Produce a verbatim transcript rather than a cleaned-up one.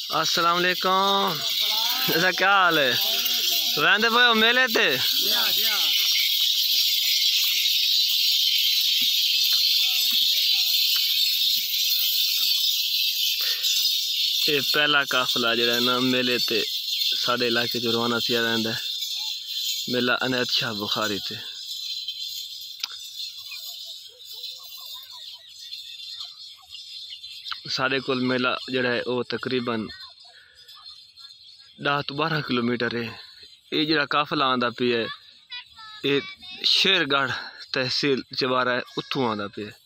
अस्सलाम वालेकुम। ऐसा क्या हाल है? वैंदे पे मेले ते ये पहला काफिला जरा ना मेले ते साढ़े इलाके च रवाना किया जाता है। मेला अनैत शाह बुखारी ते साढ़े कोल मेला जड़ा है वो तकरीबन दस तो बारह किलोमीटर है। ये जरा काफिला आंदा पे है ये शेरगढ़ तहसील चबारा है, उत्थों आंदा पे है।